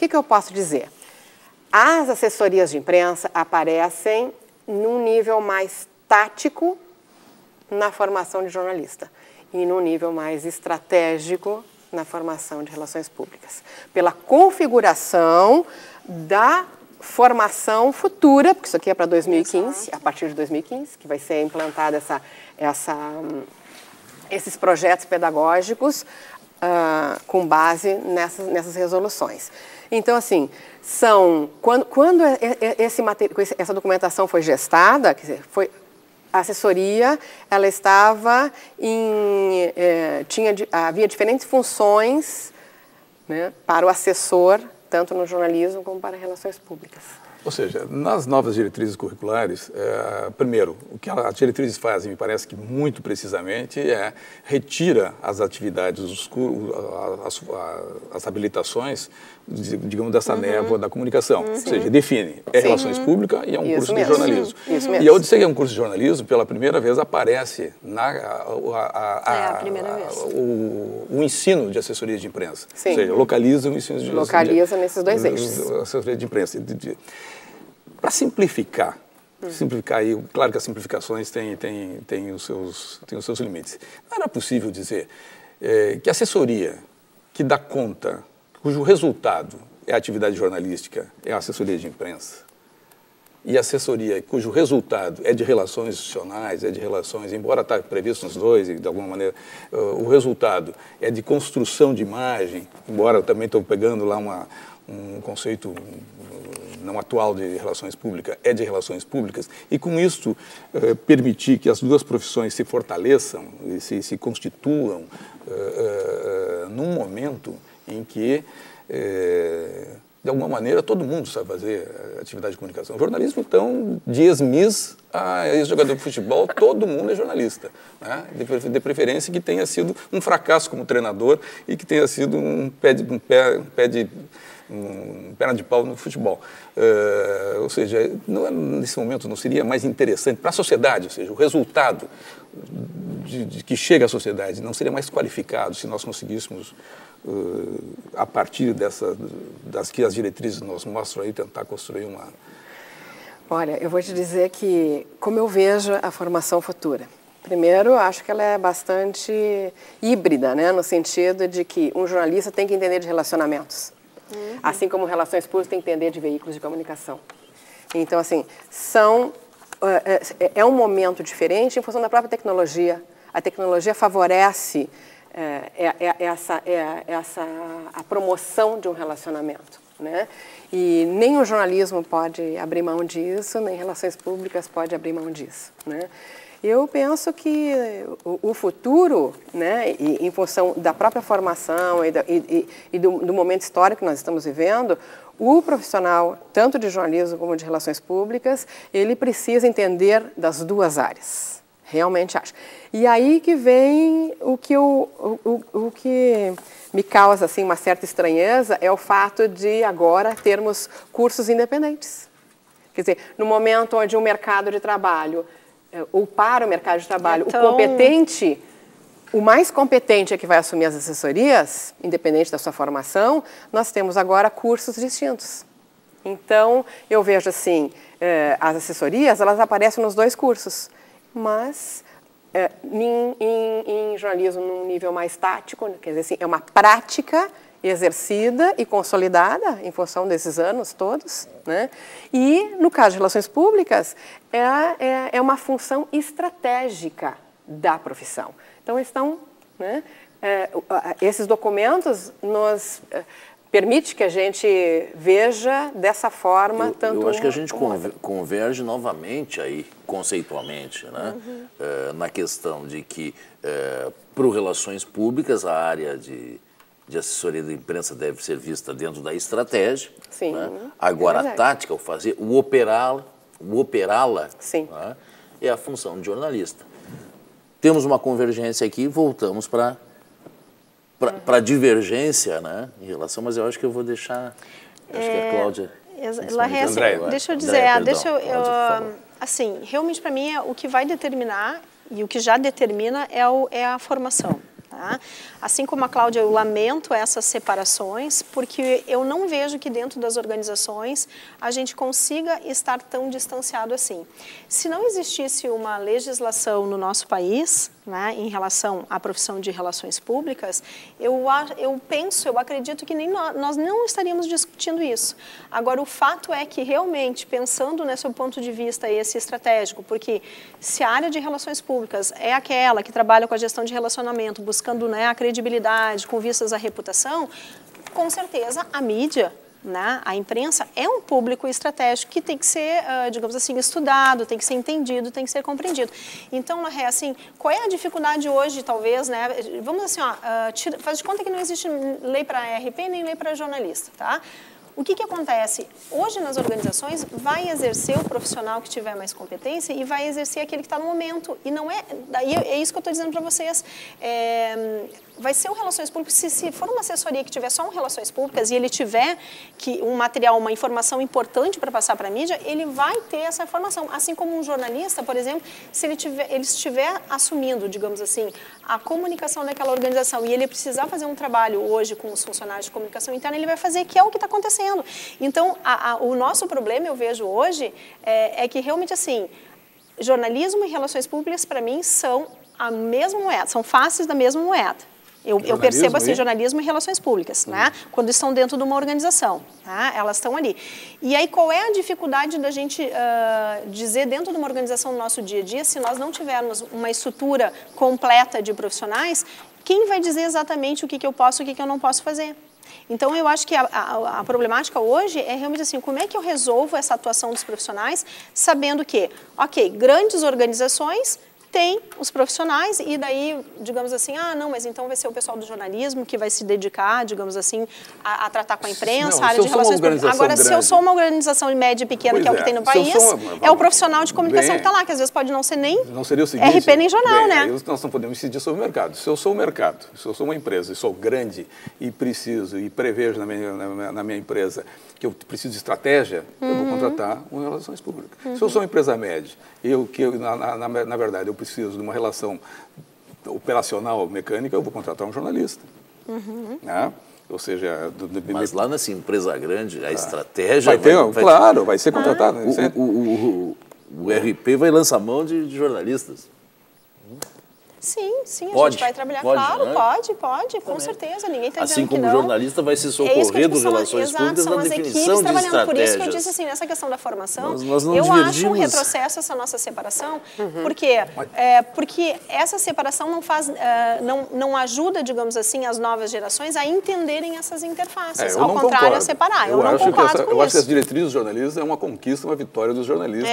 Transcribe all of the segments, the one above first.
que eu posso dizer? As assessorias de imprensa aparecem num nível mais tático na formação de jornalista e num nível mais estratégico na formação de relações públicas, pela configuração da formação futura, porque isso aqui é para 2015, a partir de 2015, que vai ser implantada esses projetos pedagógicos com base nessas resoluções. Então, assim, quando essa documentação foi gestada, quer dizer, a assessoria, ela estava havia diferentes funções, né, para o assessor, tanto no jornalismo como para relações públicas. Ou seja, nas novas diretrizes curriculares, primeiro, o que as diretrizes fazem, me parece que muito precisamente, retira as atividades, as habilitações, digamos, dessa névoa da comunicação. Ou seja, define, relações públicas e é um curso de jornalismo. Isso mesmo. E ao dizer que é um curso de jornalismo, pela primeira vez aparece a primeira vez. O ensino de assessoria de imprensa. Sim. Ou seja, localiza o ensino de Localiza nesses dois eixos. Assessoria de imprensa. Para simplificar, aí, claro que as simplificações têm os seus limites. Não era possível dizer que a assessoria que dá conta, cujo resultado é a atividade jornalística, é a assessoria de imprensa, e a assessoria cujo resultado é de relações institucionais, é de relações, embora está previsto nos dois, e de alguma maneira, o resultado é de construção de imagem, embora eu também estou pegando lá um conceito não atual de relações públicas, é de relações públicas, e com isso permitir que as duas profissões se fortaleçam e se constituam num momento em que, de alguma maneira, todo mundo sabe fazer atividade de comunicação. O jornalismo, então, de ex-miss a ex-jogador de futebol, todo mundo é jornalista, né? De preferência que tenha sido um fracasso como treinador e que tenha sido um perna de pau no futebol. Ou seja, nesse momento não seria mais interessante para a sociedade, ou seja, o resultado de que chega à sociedade não seria mais qualificado se nós conseguíssemos, a partir das que as diretrizes nos mostram aí, tentar construir uma... Olha, eu vou te dizer que, como eu vejo a formação futura, primeiro, acho que ela é bastante híbrida, né, no sentido de que um jornalista tem que entender de relacionamentos. Assim como relações públicas tem que entender de veículos de comunicação. Então, assim, é um momento diferente em função da própria tecnologia. A tecnologia favorece a promoção de um relacionamento, né? E nem o jornalismo pode abrir mão disso, nem relações públicas pode abrir mão disso, né? Eu penso que o futuro, né, em função da própria formação e do momento histórico que nós estamos vivendo, o profissional, tanto de jornalismo como de relações públicas, ele precisa entender das duas áreas. Realmente acho. E aí que vem o que me causa assim, uma certa estranheza, é o fato de agora termos cursos independentes. Quer dizer, no momento onde o mercado de trabalho... ou para o mercado de trabalho, o mais competente é que vai assumir as assessorias, independente da sua formação, nós temos agora cursos distintos. Então, eu vejo assim, as assessorias, elas aparecem nos dois cursos, mas em jornalismo num nível mais tático, quer dizer assim, é uma prática exercida e consolidada em função desses anos todos, né? E, no caso de relações públicas, é uma função estratégica da profissão. Então, né, esses documentos nos permite que a gente veja dessa forma tanto... Eu acho que a gente converge novamente aí, conceitualmente, né? Na questão de que, para relações públicas, a área de assessoria da imprensa deve ser vista dentro da estratégia. Sim, né? Agora, a tática, o operá-la, né, é a função de jornalista. Temos uma convergência aqui, voltamos para a divergência, né, em relação, mas eu acho que eu vou deixar, acho que a Cláudia... Deixa eu dizer, assim, realmente para mim o que vai determinar e o que já determina é a formação. Tá? Assim como a Cláudia, eu lamento essas separações, porque eu não vejo que dentro das organizações a gente consiga estar tão distanciado assim. Se não existisse uma legislação no nosso país, né, em relação à profissão de relações públicas, eu acredito que nem nós não estaríamos discutindo isso. Agora, o fato é que realmente, pensando nesse ponto de vista esse estratégico, porque se a área de relações públicas é aquela que trabalha com a gestão de relacionamento, buscando, né, a credibilidade com vistas à reputação, com certeza a mídia, né, a imprensa é um público estratégico que tem que ser, digamos assim, estudado, tem que ser entendido, tem que ser compreendido. Então, na real, assim, qual é a dificuldade hoje, talvez, né? Vamos assim, faz de conta que não existe lei para RP nem lei para jornalista, tá? O que acontece? Hoje, nas organizações, vai exercer o profissional que tiver mais competência e vai exercer aquele que está no momento. E não é... Daí é isso que eu estou dizendo para vocês. Vai ser o Relações Públicas, se for uma assessoria que tiver só um Relações Públicas e ele tiver um material, uma informação importante para passar para a mídia, ele vai ter essa informação. Assim como um jornalista, por exemplo, se ele estiver assumindo, digamos assim, a comunicação daquela organização e ele precisar fazer um trabalho hoje com os funcionários de comunicação interna, ele vai fazer, que é o que está acontecendo. Então, o nosso problema, eu vejo hoje, é que realmente, assim, jornalismo e relações públicas, para mim, são a mesma moeda, são faces da mesma moeda. Eu percebo assim, jornalismo e relações públicas, né? Quando estão dentro de uma organização, tá? Elas estão ali. E aí, qual é a dificuldade da gente dizer dentro de uma organização no nosso dia a dia, se nós não tivermos uma estrutura completa de profissionais, quem vai dizer exatamente o que eu posso e o que eu não posso fazer? Então, eu acho que a problemática hoje é realmente assim, como é que eu resolvo essa atuação dos profissionais, sabendo que, ok, grandes organizações tem os profissionais e daí, digamos assim, não, mas então vai ser o pessoal do jornalismo que vai se dedicar, digamos assim, a tratar com a imprensa, a área de relações públicas. Agora, se eu sou uma organização média e pequena, que é o que tem no país, é o profissional de comunicação que está lá, que às vezes pode não ser nem RP nem jornal, né? Nós não podemos incidir sobre o mercado. Se eu sou o mercado, se eu sou uma empresa e sou grande e preciso e prevejo na minha empresa que eu preciso de estratégia, eu vou contratar uma relações públicas. Se eu sou uma empresa média, na verdade, eu preciso de uma relação operacional, mecânica, eu vou contratar um jornalista. Né? Ou seja... Mas lá nessa empresa grande, a estratégia... Vai ser contratado. O RP vai lançar mão de jornalistas. Sim, a gente vai trabalhar, claro, né? pode, com certeza, ninguém está dizendo que não. Assim como o jornalista vai se socorrer dos relações públicas na definição de estratégias. Por isso que eu disse assim, nessa questão da formação, eu acho um retrocesso essa nossa separação, porque essa separação não ajuda, digamos assim, as novas gerações a entenderem essas interfaces, ao contrário, a separar. Eu não concordo com isso. Eu acho que as diretrizes dos jornalistas é uma conquista, uma vitória dos jornalistas,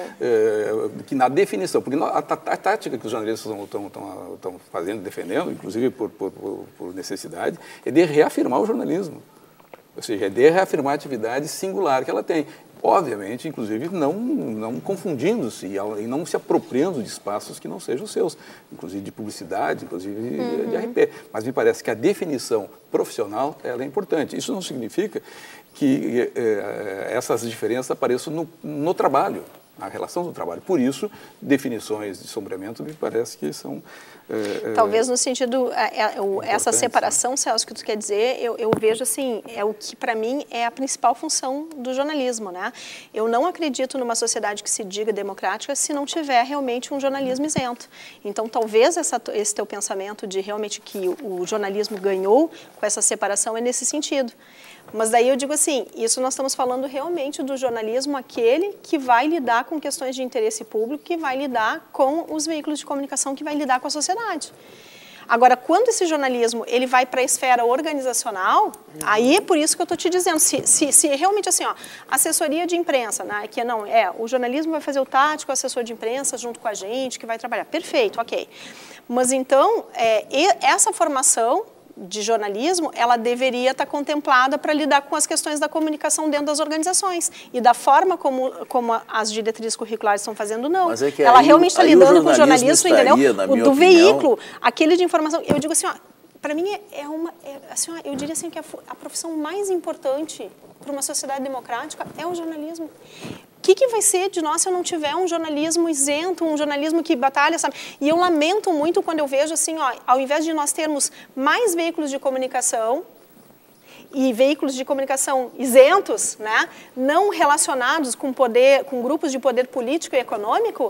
que na definição, porque a tática que os jornalistas estão fazendo, defendendo, inclusive por necessidade, é de reafirmar o jornalismo. Ou seja, é de reafirmar a atividade singular que ela tem. Obviamente, inclusive, não confundindo-se e não se apropriando de espaços que não sejam seus, inclusive de publicidade, inclusive de RP. Mas me parece que a definição profissional ela é importante. Isso não significa que essas diferenças apareçam no trabalho, a relação do trabalho. Por isso, definições de sombreamento me parece que são... Talvez no sentido, essa separação, Celso, que tu quer dizer, eu vejo assim, é o que para mim é a principal função do jornalismo, né? Eu não acredito numa sociedade que se diga democrática se não tiver realmente um jornalismo isento. Então, talvez esse teu pensamento de realmente que o jornalismo ganhou com essa separação é nesse sentido. Mas daí eu digo assim, isso nós estamos falando realmente do jornalismo aquele que vai lidar com questões de interesse público, que vai lidar com os veículos de comunicação, que vai lidar com a sociedade. Agora, quando esse jornalismo ele vai para a esfera organizacional, aí é por isso que eu estou te dizendo, se realmente assim, assessoria de imprensa, né, que o jornalismo vai fazer o tático, o assessor de imprensa junto com a gente, que vai trabalhar. Perfeito, ok. Mas então, essa formação de jornalismo, ela deveria estar contemplada para lidar com as questões da comunicação dentro das organizações. E da forma como as diretrizes curriculares estão fazendo, não. Mas é que ela realmente está lidando com o jornalismo, entendeu? Do veículo, aquele de informação. Eu digo assim, para mim eu diria assim que a profissão mais importante para uma sociedade democrática é o jornalismo. que vai ser de nós se eu não tiver um jornalismo isento, um jornalismo que batalha, sabe? E eu lamento muito quando eu vejo assim, ó, ao invés de nós termos mais veículos de comunicação e veículos de comunicação isentos, né, não relacionados com poder, com grupos de poder político e econômico,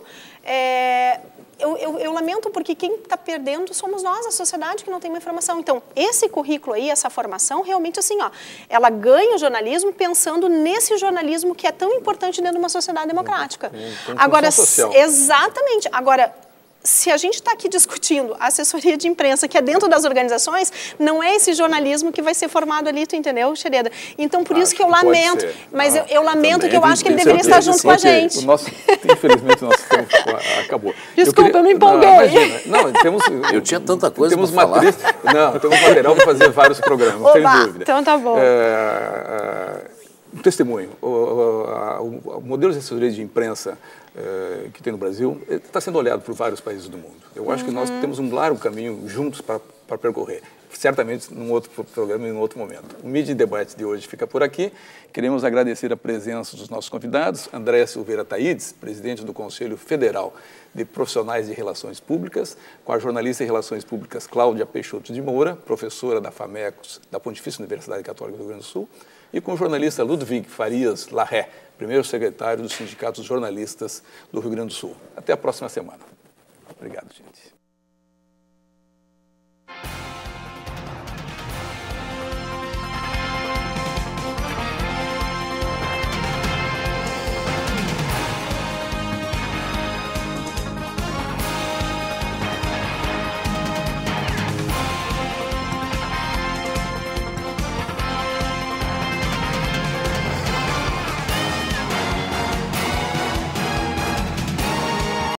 eu lamento porque quem está perdendo somos nós, a sociedade, que não tem uma informação. Então, esse currículo aí, essa formação, realmente assim, ó, ela ganha o jornalismo pensando nesse jornalismo que é tão importante dentro de uma sociedade democrática. Agora, exatamente. Agora, se a gente está aqui discutindo a assessoria de imprensa, que é dentro das organizações, não é esse jornalismo que vai ser formado ali, tu entendeu, Xereda? Então, por isso que eu lamento, mas eu lamento também, que eu acho que ele deveria estar junto com a gente. Infelizmente, o nosso tempo acabou. Desculpa, eu me empolguei. Não, eu tinha tanta coisa para falar. Temos material para fazer vários programas, não tem dúvida. Então tá bom. Um testemunho. O modelo de assessoria de imprensa que tem no Brasil está sendo olhado por vários países do mundo. Eu acho que nós temos um largo caminho juntos para percorrer. Certamente num outro programa e num outro momento. O Mídia e Debate de hoje fica por aqui. Queremos agradecer a presença dos nossos convidados, Andréa Silveira Taides, presidente do Conselho Federal de Profissionais de Relações Públicas, com a jornalista em Relações Públicas Cláudia Peixoto de Moura, professora da FAMECOS, da Pontifícia Universidade Católica do Rio Grande do Sul, e com o jornalista Ludwig Farias Larré, primeiro secretário do Sindicato dos Jornalistas do Rio Grande do Sul. Até a próxima semana. Obrigado, gente.